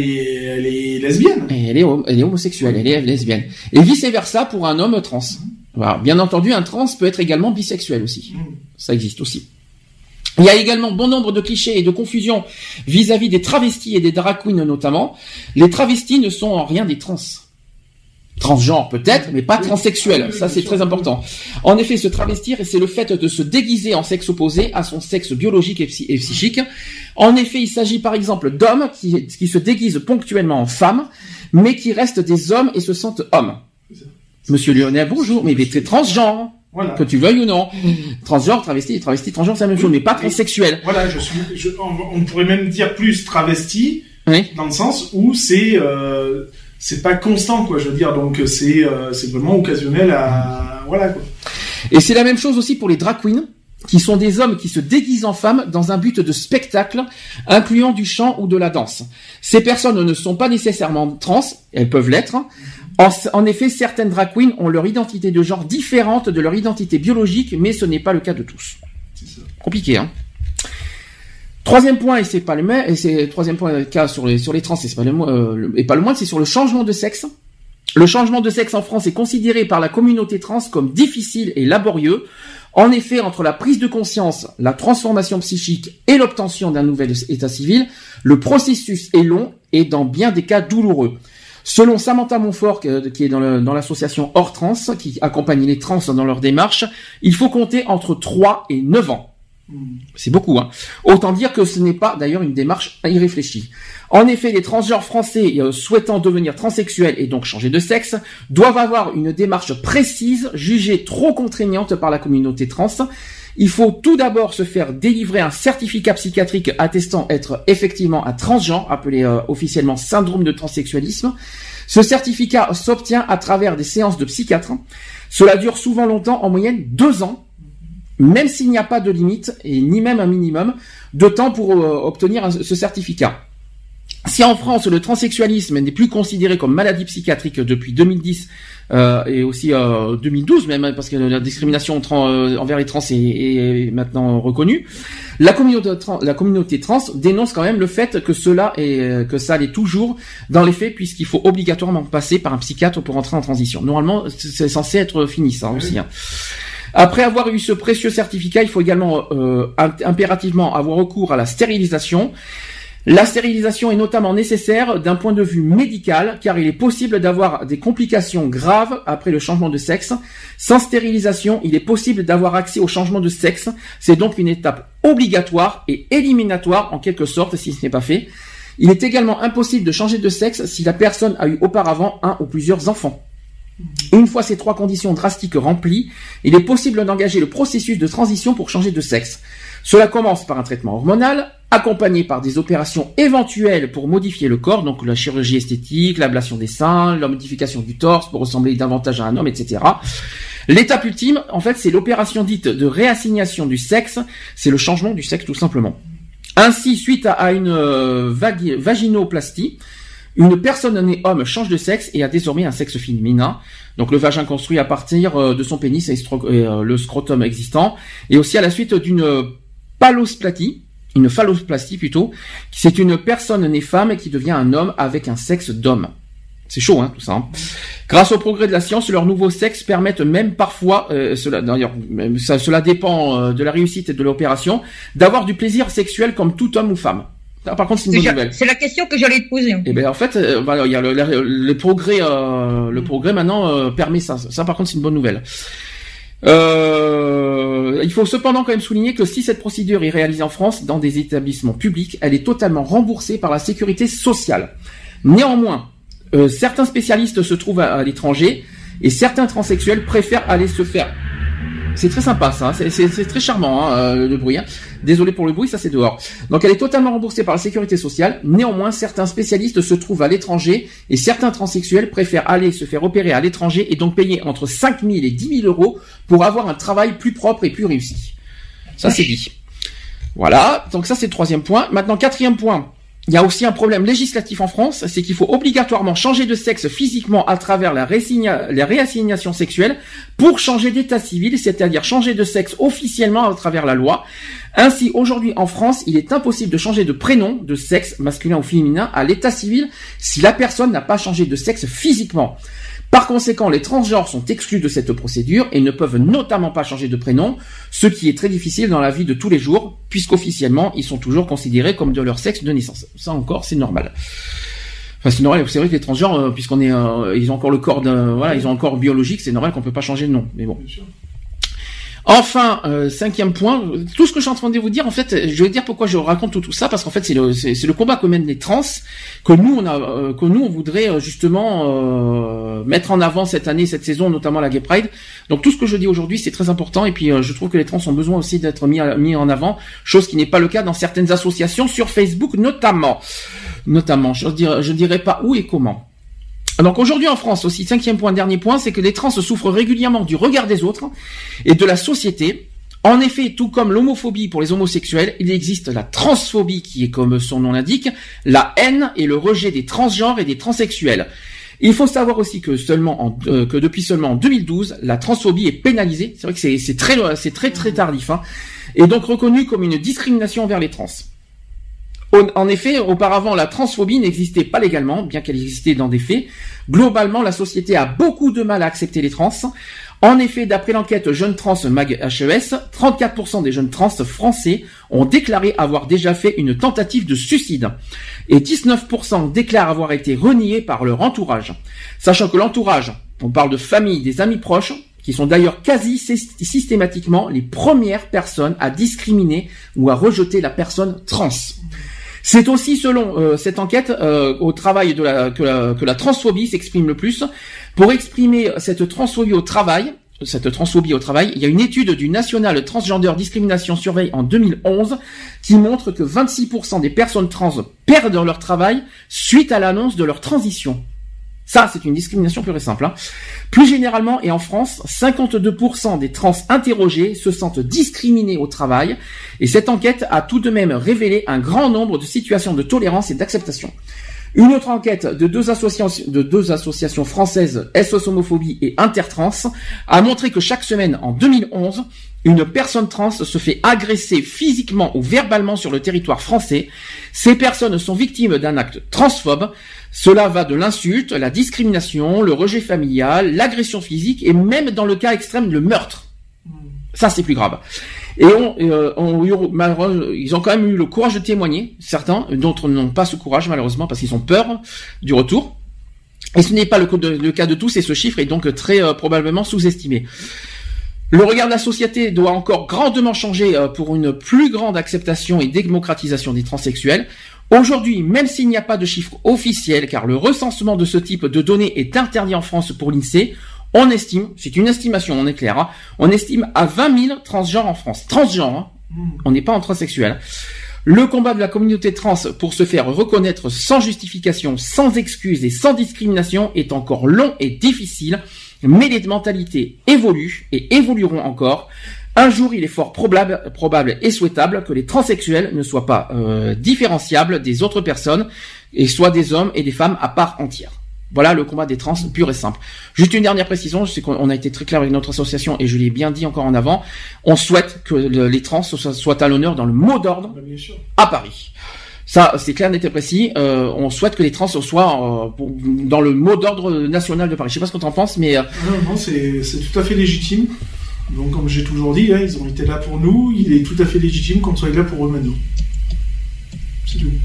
lesbienne. Elle est homosexuelle, elle est lesbienne. Et vice versa pour un homme trans. Voilà. Bien entendu, un trans peut être également bisexuel aussi. Ça existe aussi. Il y a également bon nombre de clichés et de confusions vis-à-vis des travestis et des drag queens notamment. Les travestis ne sont en rien des trans. Transgenres peut-être, mais pas transsexuels. Ça, c'est très important. En effet, se travestir, c'est le fait de se déguiser en sexe opposé à son sexe biologique et psychique. En effet, il s'agit par exemple d'hommes qui se déguisent ponctuellement en femmes, mais qui restent des hommes et se sentent hommes. Monsieur Lionel, bonjour, mais t'es transgenre, voilà. Que tu veuilles ou non. Transgenre, travesti, transgenre, c'est la même chose, mais pas transsexuel. Voilà, on pourrait même dire plus travesti, dans le sens où c'est pas constant, quoi, je veux dire, donc c'est vraiment occasionnel voilà, quoi. Et c'est la même chose aussi pour les drag queens, qui sont des hommes qui se déguisent en femmes dans un but de spectacle, incluant du chant ou de la danse. Ces personnes ne sont pas nécessairement trans, elles peuvent l'être. En effet, certaines drag queens ont leur identité de genre différente de leur identité biologique, mais ce n'est pas le cas de tous. C'est ça. Compliqué, hein. Troisième point, et c'est pas le même, et c'est troisième point cas sur les trans, et c'est pas le moins, c'est sur le changement de sexe. Le changement de sexe en France est considéré par la communauté trans comme difficile et laborieux. En effet, entre la prise de conscience, la transformation psychique et l'obtention d'un nouvel état civil, le processus est long et dans bien des cas douloureux. Selon Samantha Montfort, qui est dans l'association Hors Trans, qui accompagne les trans dans leur démarche, il faut compter entre 3 et 9 ans. C'est beaucoup, hein. Autant dire que ce n'est pas d'ailleurs une démarche irréfléchie. En effet, les transgenres français souhaitant devenir transsexuels et donc changer de sexe doivent avoir une démarche précise, jugée trop contraignante par la communauté trans. Il faut tout d'abord se faire délivrer un certificat psychiatrique attestant être effectivement un transgenre, appelé officiellement syndrome de transsexualisme. Ce certificat s'obtient à travers des séances de psychiatre. Cela dure souvent longtemps, en moyenne 2 ans, même s'il n'y a pas de limite et ni même un minimum de temps pour obtenir ce certificat. Si en France le transsexualisme n'est plus considéré comme maladie psychiatrique depuis 2010 et aussi 2012 même, parce que la discrimination envers les trans est maintenant reconnue, la communauté trans dénonce quand même le fait que que ça l'est toujours dans les faits, puisqu'il faut obligatoirement passer par un psychiatre pour entrer en transition. Normalement, c'est censé être fini ça aussi. Hein. Après avoir eu ce précieux certificat, il faut également impérativement avoir recours à la stérilisation. La stérilisation est notamment nécessaire d'un point de vue médical, car il est possible d'avoir des complications graves après le changement de sexe. Sans stérilisation, il est possible d'avoir accès au changement de sexe. C'est donc une étape obligatoire et éliminatoire en quelque sorte si ce n'est pas fait. Il est également impossible de changer de sexe si la personne a eu auparavant un ou plusieurs enfants. Une fois ces 3 conditions drastiques remplies, il est possible d'engager le processus de transition pour changer de sexe. Cela commence par un traitement hormonal, accompagné par des opérations éventuelles pour modifier le corps, donc la chirurgie esthétique, l'ablation des seins, la modification du torse pour ressembler davantage à un homme, etc. L'étape ultime, en fait, c'est l'opération dite de réassignation du sexe, c'est le changement du sexe tout simplement. Ainsi, suite à une vaginoplastie, une personne née homme change de sexe et a désormais un sexe féminin. Donc le vagin construit à partir de son pénis et le scrotum existant, et aussi à la suite d'une phalloplastie plutôt, c'est une personne née femme qui devient un homme avec un sexe d'homme. C'est chaud, tout ça. Grâce au progrès de la science, leurs nouveaux sexes permettent même parfois, cela dépend de la réussite de l'opération, d'avoir du plaisir sexuel comme tout homme ou femme. Par contre, c'est une bonne nouvelle. C'est la question que j'allais te poser. Et ben en fait, il y a le progrès, le progrès maintenant permet ça. Ça, par contre, c'est une bonne nouvelle. Il faut cependant quand même souligner que si cette procédure est réalisée en France dans des établissements publics, elle est totalement remboursée par la sécurité sociale. Néanmoins, certains spécialistes se trouvent à l'étranger et certains transsexuels préfèrent aller se faire. C'est très sympa ça, c'est très charmant le bruit. Désolé pour le bruit, ça c'est dehors. Donc elle est totalement remboursée par la sécurité sociale. Néanmoins, certains spécialistes se trouvent à l'étranger et certains transsexuels préfèrent aller se faire opérer à l'étranger et donc payer entre 5 000 et 10 000 euros pour avoir un travail plus propre et plus réussi. Ça c'est dit. Voilà, donc ça c'est le troisième point. Maintenant, quatrième point. Il y a aussi un problème législatif en France, c'est qu'il faut obligatoirement changer de sexe physiquement à travers la réassignation sexuelle pour changer d'état civil, c'est-à-dire changer de sexe officiellement à travers la loi. Ainsi, aujourd'hui en France, il est impossible de changer de prénom, de sexe masculin ou féminin à l'état civil si la personne n'a pas changé de sexe physiquement. Par conséquent, les transgenres sont exclus de cette procédure et ne peuvent notamment pas changer de prénom, ce qui est très difficile dans la vie de tous les jours, puisqu'officiellement, ils sont toujours considérés comme de leur sexe de naissance. Ça encore, c'est normal. Enfin, c'est normal, c'est vrai que les transgenres, puisqu'on est, ils ont encore le corps ils ont un corps biologique, c'est normal qu'on peut pas changer de nom. Mais bon. Enfin, cinquième point, tout ce que je suis en train de vous dire, en fait, je vais dire pourquoi je raconte tout ça, parce qu'en fait, c'est le combat que mènent les trans, que nous on voudrait justement mettre en avant cette année, cette saison, notamment la Gay Pride. Donc tout ce que je dis aujourd'hui, c'est très important, et puis je trouve que les trans ont besoin aussi d'être mis en avant, chose qui n'est pas le cas dans certaines associations sur Facebook, notamment. Je dirais pas où et comment. Donc aujourd'hui en France aussi, cinquième point, dernier point, c'est que les trans souffrent régulièrement du regard des autres et de la société. En effet, tout comme l'homophobie pour les homosexuels, il existe la transphobie qui est, comme son nom l'indique, la haine et le rejet des transgenres et des transsexuels. Il faut savoir aussi que que depuis seulement en 2012, la transphobie est pénalisée. C'est vrai que c'est très tardif, et donc reconnue comme une discrimination envers les trans. En effet, auparavant, la transphobie n'existait pas légalement, bien qu'elle existait dans des faits. Globalement, la société a beaucoup de mal à accepter les trans. En effet, d'après l'enquête Jeunes Trans Mag HES, 34% des jeunes trans français ont déclaré avoir déjà fait une tentative de suicide. Et 19% déclarent avoir été reniés par leur entourage. Sachant que l'entourage, on parle de famille, des amis proches, qui sont d'ailleurs quasi systématiquement les premières personnes à discriminer ou à rejeter la personne trans. C'est aussi selon cette enquête au travail que la transphobie s'exprime le plus. Pour exprimer cette transphobie au travail, il y a une étude du National Transgender Discrimination Survey en 2011 qui montre que 26% des personnes trans perdent leur travail suite à l'annonce de leur transition. Ça, c'est une discrimination pure et simple. Plus généralement, et en France, 52% des trans interrogés se sentent discriminés au travail, et cette enquête a tout de même révélé un grand nombre de situations de tolérance et d'acceptation. Une autre enquête de deux associations françaises, SOS Homophobie et Intertrans, a montré que chaque semaine, en 2011, une personne trans se fait agresser physiquement ou verbalement sur le territoire français. Ces personnes sont victimes d'un acte transphobe. Cela va de l'insulte, la discrimination, le rejet familial, l'agression physique et même dans le cas extrême, le meurtre. Ça, c'est plus grave. Et ils ont quand même eu le courage de témoigner, certains, d'autres n'ont pas ce courage malheureusement parce qu'ils ont peur du retour. Et ce n'est pas le cas de tous et ce chiffre est donc très probablement sous-estimé. Le regard de la société doit encore grandement changer pour une plus grande acceptation et démocratisation des transsexuels. Aujourd'hui, même s'il n'y a pas de chiffre officiel, car le recensement de ce type de données est interdit en France pour l'INSEE, on estime, c'est une estimation, on est clair, on estime à 20 000 transgenres en France. Transgenres, On n'est pas en transsexuel. Le combat de la communauté trans pour se faire reconnaître sans justification, sans excuse et sans discrimination est encore long et difficile, mais les mentalités évoluent et évolueront encore. Un jour, il est fort probable et souhaitable que les transsexuels ne soient pas différenciables des autres personnes et soient des hommes et des femmes à part entière. Voilà le combat des trans pur et simple. Juste une dernière précision, je sais qu'on a été très clair avec notre association et je l'ai bien dit encore en avant, on souhaite que les trans soient à l'honneur dans le mot d'ordre à Paris. Ça, c'est clair, net et précis. On souhaite que les trans soient dans le mot d'ordre national de Paris. Je sais pas ce que tu en penses, mais... Non, c'est tout à fait légitime. Donc, comme j'ai toujours dit, hein, ils ont été là pour nous. Il est tout à fait légitime qu'on soit là pour eux maintenant. C'est tout.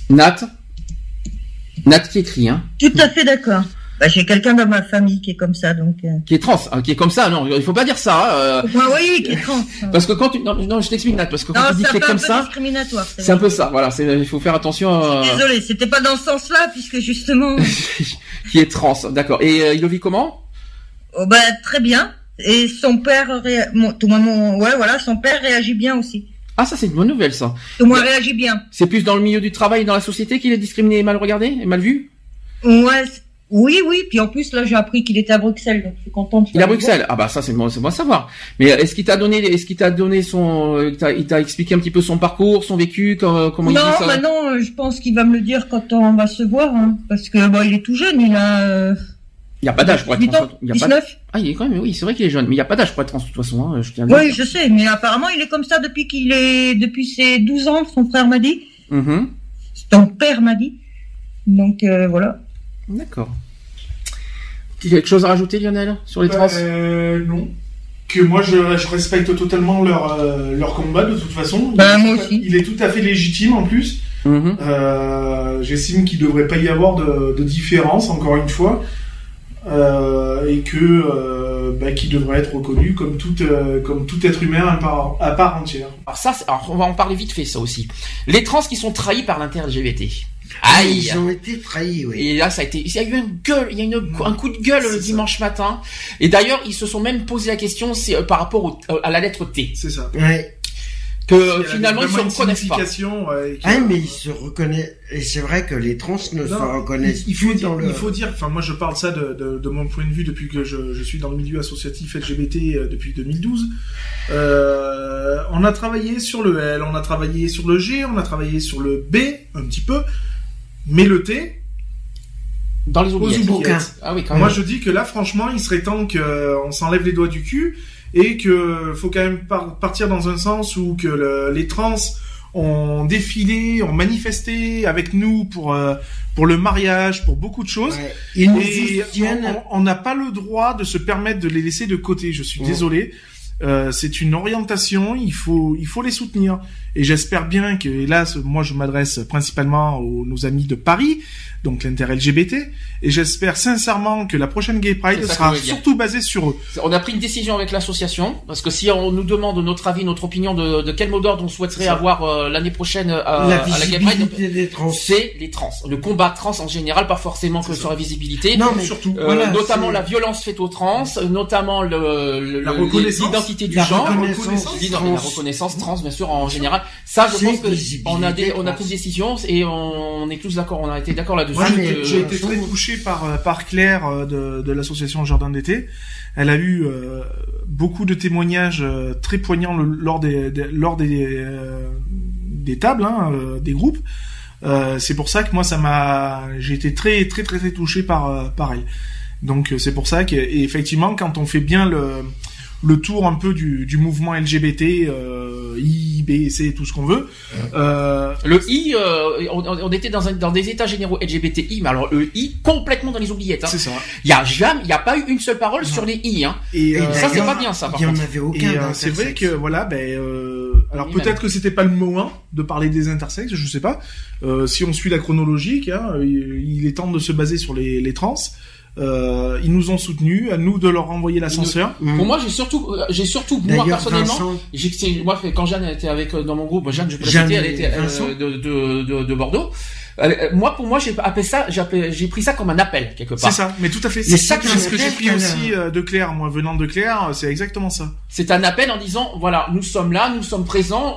Nat qui écrit, hein. Tout à fait d'accord. Bah, j'ai quelqu'un dans ma famille qui est comme ça, donc. Qui est trans, qui est comme ça, non, il faut pas dire ça. Oui, qui est trans. Parce que quand tu, non, je t'explique, Nat, parce que quand tu dis que c'est comme ça, c'est un peu ça. Voilà, il faut faire attention. Désolé, c'était pas dans ce sens-là, puisque justement. Qui est trans, d'accord. Et il le vit comment? Oh bah très bien. Et son père, son père réagit bien aussi. Ah, ça c'est une bonne nouvelle, ça. Au moins réagit bien. C'est plus dans le milieu du travail et dans la société qu'il est discriminé et mal regardé et mal vu? Ouais. Oui. Puis en plus, là, j'ai appris qu'il était à Bruxelles, donc je suis contente. Il est à Bruxelles. Ah bah ça, c'est bon à savoir. Mais est-ce qu'il t'a donné son, il t'a expliqué un petit peu son parcours, son vécu, comment il vit ça? Non, je pense qu'il va me le dire quand on va se voir, hein, parce que il est tout jeune, il a. Il n'y a pas d'âge pour être trans. 19. Ah, il est quand même, oui, c'est vrai qu'il est jeune, mais il n'y a pas d'âge pour être trans de toute façon, hein, je tiens à dire. Oui, je sais, mais apparemment, il est comme ça depuis ses 12 ans, son frère m'a dit. Ton père m'a dit. Donc, voilà. D'accord. Quelque chose à rajouter, Lionel, sur les trans? Non. Que moi, je respecte totalement leur combat, de toute façon. Moi aussi. Il est tout à fait légitime, en plus. J'estime qu'il ne devrait pas y avoir de différence, encore une fois. Et que qui devrait être reconnu comme tout être humain à part entière. Alors on va en parler vite fait, ça aussi. Les trans qui sont trahis par l'inter-LGBT. Ils ont été trahis, oui. Et là, il y a eu un coup de gueule le dimanche matin. Et d'ailleurs, ils se sont même posé la question, c'est par rapport à la lettre T. C'est ça. Ouais. Que finalement ils se reconnaissent pas. Mais ils se reconnaissent, et c'est vrai que les trans ne se reconnaissent plus dans le... Il faut dire, enfin moi je parle ça de mon point de vue depuis que je suis dans le milieu associatif LGBT depuis 2012. On a travaillé sur le L, on a travaillé sur le G, on a travaillé sur le B un petit peu, mais le T dans les oubliettes. Ah oui, quand même. Moi je dis que là franchement il serait temps qu'on s'enlève les doigts du cul. Et que faut quand même partir dans un sens où que les trans ont défilé, ont manifesté avec nous pour le mariage, pour beaucoup de choses. Ouais. Et on n'a pas le droit de se permettre de les laisser de côté. Je suis désolé. C'est une orientation, il faut les soutenir. Et j'espère bien que, et là, moi je m'adresse principalement à nos amis de Paris, donc l'inter-LGBT, et j'espère sincèrement que la prochaine Gay Pride sera surtout basée sur eux. On a pris une décision avec l'association, parce que si on nous demande notre avis, notre opinion de quel mot d'ordre on souhaiterait avoir l'année prochaine à la Gay Pride, c'est les trans. Le combat trans en général, pas forcément que sur la visibilité, non, mais surtout, notamment la violence faite aux trans, notamment l'identité du genre, la reconnaissance trans, bien sûr, en général. Ça, je pense que on a pris une décision et on est tous d'accord, on a été d'accord là-dessus. J'ai été très touché par Claire de l'association Jardin d'été. Elle a eu beaucoup de témoignages très poignants lors des tables, des groupes. C'est pour ça que moi j'ai été très très très très touché par elle. Donc c'est pour ça qu'effectivement quand on fait bien le tour un peu du mouvement LGBT, I, B, C, tout ce qu'on veut. Le I, on était dans des états généraux LGBTI, mais alors le I complètement dans les oubliettes. Hein. C'est ça. Il y a pas eu une seule parole sur les I. Hein. Et ça c'est pas bien ça. Il y en avait aucun. Et c'est vrai que voilà, alors peut-être que c'était pas le mot de parler des intersexes, je sais pas. Si on suit la chronologique, il est temps de se baser sur les trans. Ils nous ont soutenus, à nous de leur envoyer l'ascenseur. Pour moi, j'ai surtout moi personnellement, moi quand Jeanne était avec dans mon groupe, Jeanne, je peux la citer, elle était de Bordeaux. Pour moi, j'ai pris ça comme un appel quelque part. C'est ça, mais tout à fait. C'est ce que j'ai pris aussi de Claire. Moi, venant de Claire, c'est exactement ça. C'est un appel en disant, voilà, nous sommes là, nous sommes présents.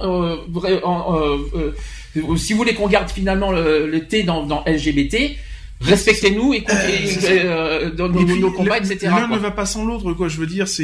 Si vous voulez qu'on garde finalement le T dans LGBT, respectez-nous et dans nos combats, etc. L'un ne va pas sans l'autre, quoi. Je veux dire,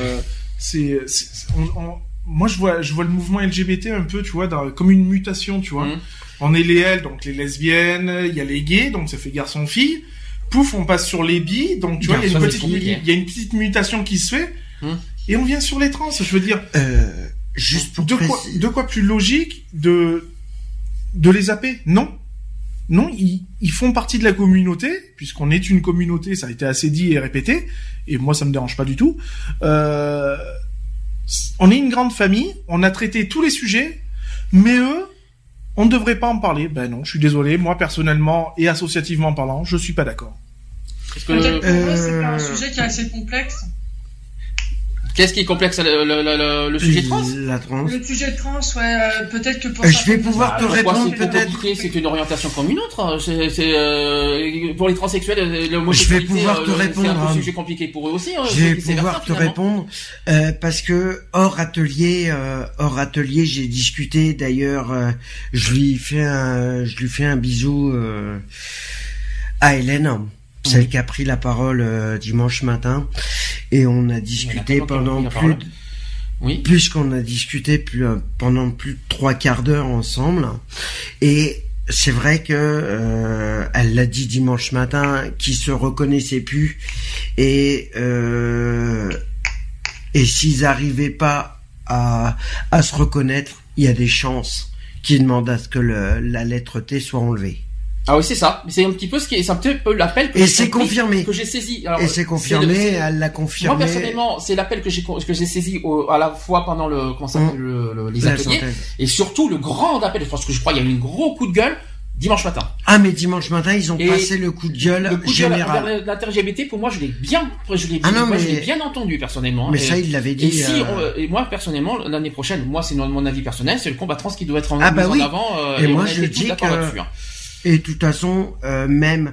moi, je vois le mouvement LGBT un peu, tu vois, comme une mutation, tu vois. On est les L, donc les lesbiennes, il y a les gays, donc ça fait garçon-fille. Pouf, on passe sur les bi, donc tu vois, il y a une petite mutation qui se fait, et on vient sur les trans. Je veux dire, juste pour de quoi plus logique de les zapper? Non, ils font partie de la communauté, puisqu'on est une communauté, ça a été assez dit et répété, et moi ça me dérange pas du tout. On est une grande famille, on a traité tous les sujets, mais eux, on ne devrait pas en parler. Ben non, je suis désolé, moi personnellement et associativement parlant, je suis pas d'accord. Peut-être pour moi, c'est pas un sujet qui est assez complexe. Qu'est-ce qui est complexe, le sujet trans? La trans. Le sujet trans, ouais, peut-être que pour je vais pouvoir te répondre, peut-être. C'est une orientation comme une autre. C'est pour les transsexuels, l'homosexualité. Je vais pouvoir te répondre. C'est un sujet compliqué pour eux aussi. Je vais pouvoir te répondre parce que hors atelier, j'ai discuté. D'ailleurs, je lui fais un bisou à Hélène. Celle qui a pris la parole dimanche matin, et on a discuté pendant puisqu'on a discuté pendant plus de 3 quarts d'heure ensemble, et c'est vrai que elle l'a dit dimanche matin, qu'ils se reconnaissaient plus, et s'ils arrivaient pas à se reconnaître, il y a des chances qu'ils demandent à ce que la lettre T soit enlevée. Ah oui, c'est ça. C'est un petit peu c'est un petit peu l'appel et c'est confirmé que j'ai saisi. Alors, et c'est confirmé, elle l'a confirmé. Moi personnellement, c'est l'appel que j'ai saisi à la fois pendant les ateliers et surtout le grand appel, parce que je crois qu'il y a eu un gros coup de gueule dimanche matin. Ah, mais dimanche matin, ils ont passé le coup de gueule général. L'inter-LGBT, pour moi, je l'ai bien entendu personnellement. Mais ça, il l'avait dit. Et moi personnellement, l'année prochaine, moi c'est mon avis personnel, c'est le combat trans qui doit être mis en avant. Et moi je dis que et de toute façon, même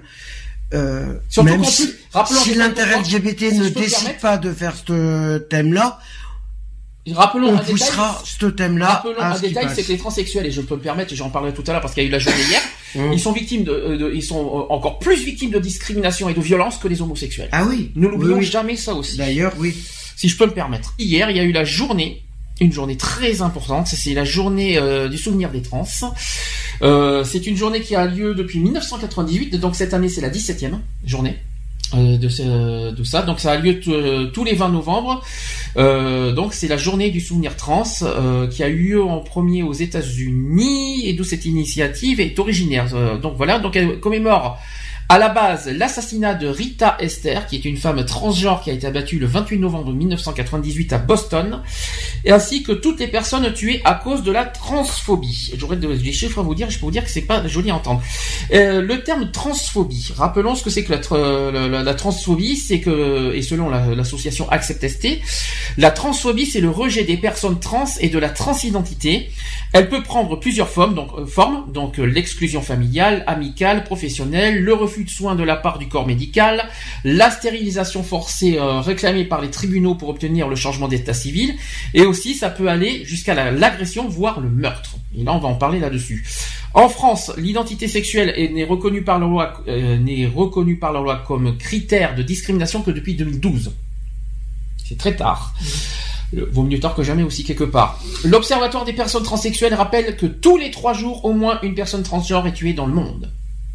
si l'inter-LGBT ne décide pas de faire ce thème-là, rappelons on poussera ce thème-là. Rappelons un détail, c'est que les transsexuels, et je peux me permettre, j'en parlerai tout à l'heure parce qu'il y a eu la journée hier, ils sont victimes ils sont encore plus victimes de discrimination et de violence que les homosexuels. Ah oui. Nous n'oublions jamais ça aussi. D'ailleurs, oui. Si je peux me permettre. Hier, il y a eu une journée très importante, c'est la journée du souvenir des trans. C'est une journée qui a lieu depuis 1998, donc cette année c'est la 17e journée de ça. Donc ça a lieu tous les 20 novembre. Donc c'est la journée du souvenir trans qui a eu lieu en premier aux États-Unis et d'où cette initiative est originaire. Donc voilà, donc elle commémore à la base l'assassinat de Rita Esther, qui est une femme transgenre qui a été abattue le 28 novembre 1998 à Boston, et ainsi que toutes les personnes tuées à cause de la transphobie. J'aurais des chiffres à vous dire, je peux vous dire que c'est pas joli à entendre. Le terme transphobie, rappelons ce que c'est que la transphobie, c'est que, et selon l'association Accept ST, la transphobie c'est le rejet des personnes trans et de la transidentité. Elle peut prendre plusieurs formes, donc l'exclusion familiale, amicale, professionnelle, le refus de soins de la part du corps médical, la stérilisation forcée réclamée par les tribunaux pour obtenir le changement d'état civil, et aussi ça peut aller jusqu'à l'agression, voire le meurtre. Et là on va en parler là-dessus. En France, l'identité sexuelle n'est reconnue par la loi comme critère de discrimination que depuis 2012. C'est très tard. Vaut mieux tard que jamais aussi quelque part. L'Observatoire des personnes transsexuelles rappelle que tous les 3 jours, au moins une personne transgenre est tuée dans le monde.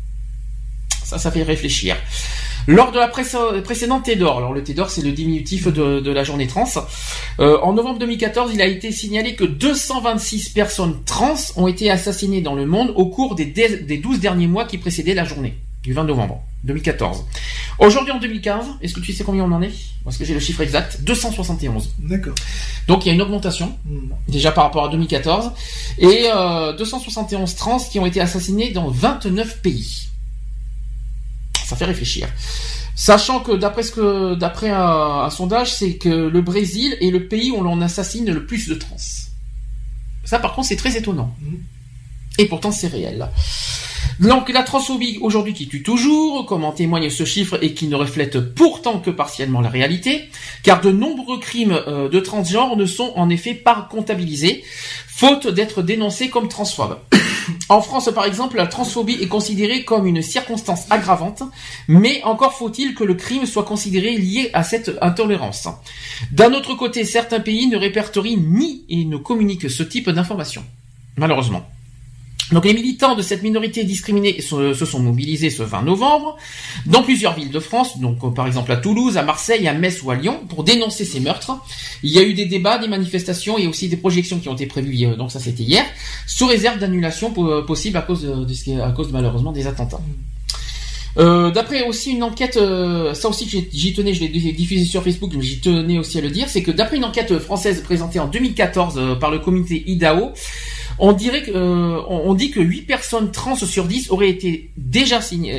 Ça fait réfléchir. Lors de la précédente TEDor, alors le TEDor c'est le diminutif de la journée trans, en novembre 2014, il a été signalé que 226 personnes trans ont été assassinées dans le monde au cours des 12 derniers mois qui précédaient la journée du 20 novembre 2014. Aujourd'hui en 2015, est-ce que tu sais combien on en est? Parce que j'ai le chiffre exact, 271. D'accord. Donc il y a une augmentation, déjà par rapport à 2014, et 271 trans qui ont été assassinés dans 29 pays. Ça fait réfléchir. Sachant que d'après un sondage, c'est que le Brésil est le pays où l'on assassine le plus de trans. Ça par contre c'est très étonnant. Et pourtant c'est réel. Donc la transphobie aujourd'hui qui tue toujours, comme en témoigne ce chiffre et qui ne reflète pourtant que partiellement la réalité, car de nombreux crimes de transgenre ne sont en effet pas comptabilisés, faute d'être dénoncés comme transphobes. En France, par exemple, la transphobie est considérée comme une circonstance aggravante, mais encore faut-il que le crime soit considéré lié à cette intolérance. D'un autre côté, certains pays ne répertorient ni et ne communiquent ce type d'informations, malheureusement. Donc les militants de cette minorité discriminée se sont mobilisés ce 20 novembre dans plusieurs villes de France, donc par exemple à Toulouse, à Marseille, à Metz ou à Lyon, pour dénoncer ces meurtres. Il y a eu des débats, des manifestations et aussi des projections qui ont été prévues, donc ça c'était hier, sous réserve d'annulation possible à cause malheureusement des attentats. D'après aussi une enquête, ça aussi j'y tenais, je l'ai diffusé sur Facebook, mais j'y tenais aussi à le dire, c'est que d'après une enquête française présentée en 2014 par le comité IDAO, on dit que 8 personnes trans sur 10 auraient été déjà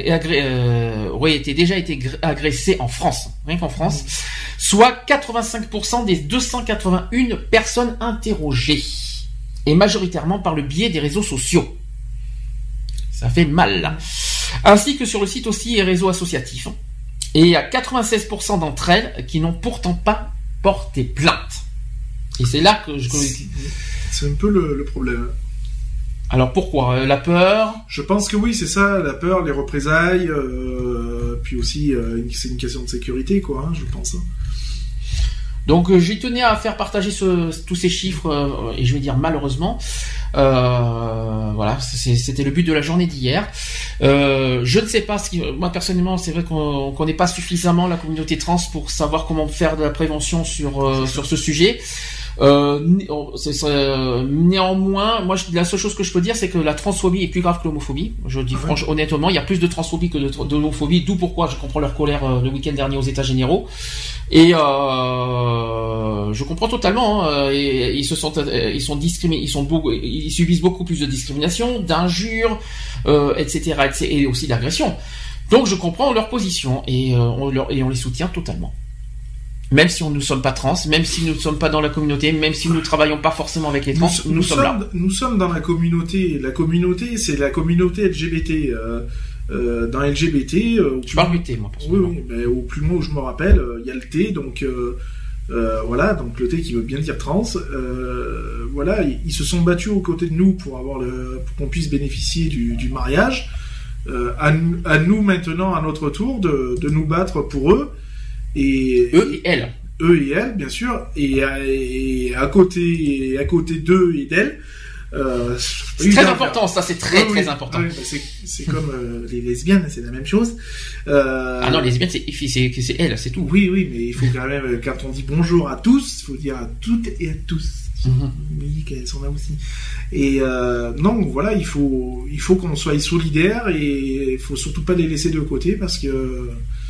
agressées en France, rien qu'en France, soit 85% des 281 personnes interrogées, et majoritairement par le biais des réseaux sociaux. Ça fait mal. Ainsi que sur le site aussi et réseaux associatifs. Et il y a 96% d'entre elles qui n'ont pourtant pas porté plainte. Et c'est là que c'est un peu le problème. Alors pourquoi la peur? Je pense que oui, c'est ça, la peur, les représailles, puis aussi c'est une question de sécurité, quoi, hein, je pense. Donc j'y tenais à faire partager tous ces chiffres, et je vais dire malheureusement. Voilà, c'était le but de la journée d'hier. Je ne sais pas moi personnellement, c'est vrai qu'on connaît pas suffisamment la communauté trans pour savoir comment faire de la prévention sur ce sujet. Néanmoins, moi la seule chose que je peux dire, c'est que la transphobie est plus grave que l'homophobie. Je dis franchement, honnêtement, il y a plus de transphobie que d'homophobie, d'où pourquoi je comprends leur colère le week-end dernier aux États généraux. Et je comprends totalement. Et ils sont discriminés, ils subissent beaucoup plus de discrimination, d'injures, etc., et aussi d'agression. Donc je comprends leur position et on les soutient totalement. Même si nous ne sommes pas trans, même si nous ne sommes pas dans la communauté, même si nous ne travaillons pas forcément avec les trans, nous sommes là. Nous sommes dans la communauté. La communauté, c'est la communauté LGBT. Dans LGBT... je parle du T, moi. Oui, mais au plus loin où je me rappelle, il y a le T, donc... voilà, donc le T qui veut bien dire trans. Voilà, ils se sont battus aux côtés de nous pour qu'on puisse bénéficier du mariage. À nous maintenant, à notre tour, de nous battre pour eux. Et eux et elles. Eux et elles, bien sûr. Et à côté d'eux et d'elles. C'est très important, ça, c'est très important. Oui, c'est comme les lesbiennes, c'est la même chose. Ah non, les lesbiennes, c'est elles, c'est tout. Oui, mais il faut quand même, quand on dit bonjour à tous, il faut dire à toutes et à tous. Oui, qu'elles sont là aussi. Et non, voilà, il faut qu'on soit solidaires et il faut surtout pas les laisser de côté parce que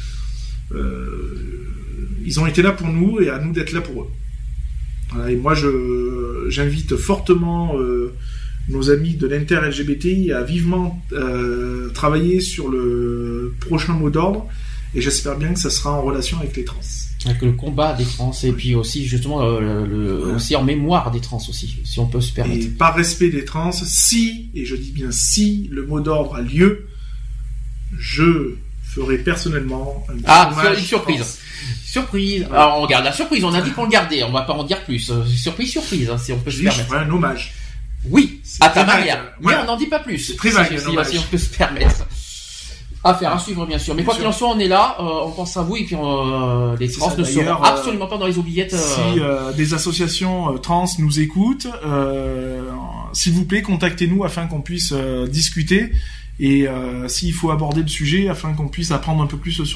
ils ont été là pour nous et à nous d'être là pour eux. Voilà, et moi, j'invite fortement nos amis de l'inter-LGBTI à vivement travailler sur le prochain mot d'ordre et j'espère bien que ça sera en relation avec les trans. Avec le combat des trans et puis aussi justement aussi en mémoire des trans aussi, si on peut se permettre. Et par respect des trans, si, et je dis bien si, le mot d'ordre a lieu, je ferai personnellement une surprise. Trans. Surprise. Alors on garde la surprise, on a dit qu'on le gardait, on va pas en dire plus. Surprise, hein, si on peut se permettre. Je ferai un hommage. Oui, à ta manière. Mais on n'en dit pas plus. C'est très vague, si on peut se permettre. Affaire à suivre, bien sûr. Mais quoi qu'il en soit, on est là, on pense à vous et puis les trans ne seront absolument pas dans les oubliettes. Si des associations trans nous écoutent, s'il vous plaît, contactez-nous afin qu'on puisse discuter et s'il faut aborder le sujet afin qu'on puisse apprendre un peu plus sur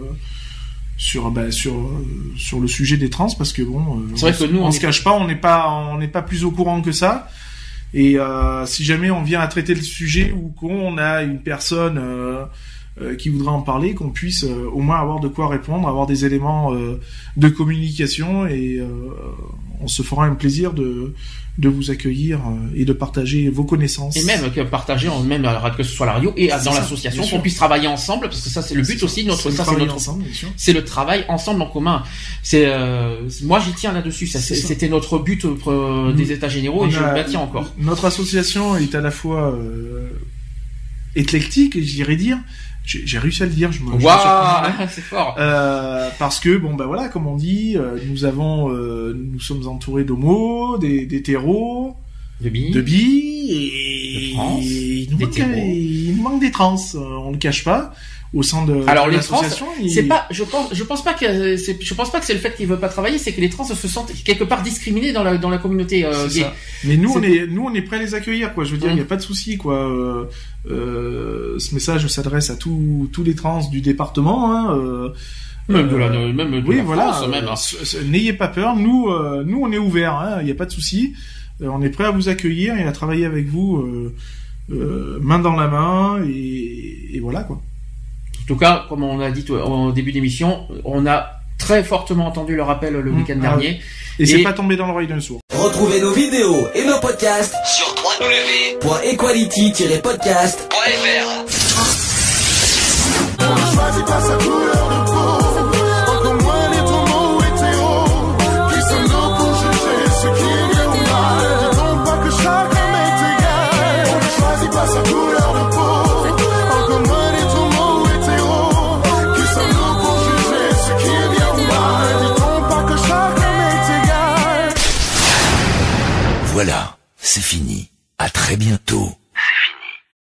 le sujet des trans parce que bon, c'est vrai que nous on se cache pas, on n'est pas plus au courant que ça. Et si jamais on vient à traiter le sujet ou qu'on a une personne qui voudrait en parler, qu'on puisse au moins avoir de quoi répondre, avoir des éléments de communication et on se fera un plaisir de vous accueillir et de partager vos connaissances. Et même partager, même que ce soit à la radio et dans l'association, qu'on puisse travailler ensemble, parce que ça c'est le but aussi. C'est le travail ensemble en commun. Moi j'y tiens là-dessus. C'était notre but des États généraux et je le maintiens encore. Notre association est à la fois éclectique, j'irais dire. J'ai réussi à le dire, c'est fort. Parce que bon, voilà, comme on dit, nous sommes entourés d'homos, d'hétéros, de bi, et il nous manque des trans, on le cache pas. Au sein de l'association. C'est pas, je pense pas que c'est le fait qu'ils veulent pas travailler, c'est que les trans se sentent quelque part discriminés dans la communauté gay. Mais nous on est prêts à les accueillir, quoi. Je veux dire, il y a pas de souci, quoi. Ce message s'adresse à tous les trans du département, hein. Même de la France, même. N'ayez pas peur, nous on est ouverts, hein. Il y a pas de souci. On est prêts à vous accueillir et à travailler avec vous main dans la main et voilà, quoi. En tout cas, comme on a dit au début d'émission, on a très fortement entendu le rappel le week-end dernier. Et c'est pas tombé dans l'oreille d'un sourd. Retrouvez nos vidéos et nos podcasts sur www.equality-podcast.fr. On ne choisit pas sa couleur de peau, encore moins les tourments ou hétéros. Qui sommes-nous pour juger ce qui est bien ou mal? Dit-on pas que chacun est égal? On ne choisit pas sa couleur de peau, encore moins les tourments ou hétéros. Qui sommes-nous pour juger ce qui est bien ou mal? Dit-on pas que chacun est égal? Voilà, c'est fini. À très bientôt.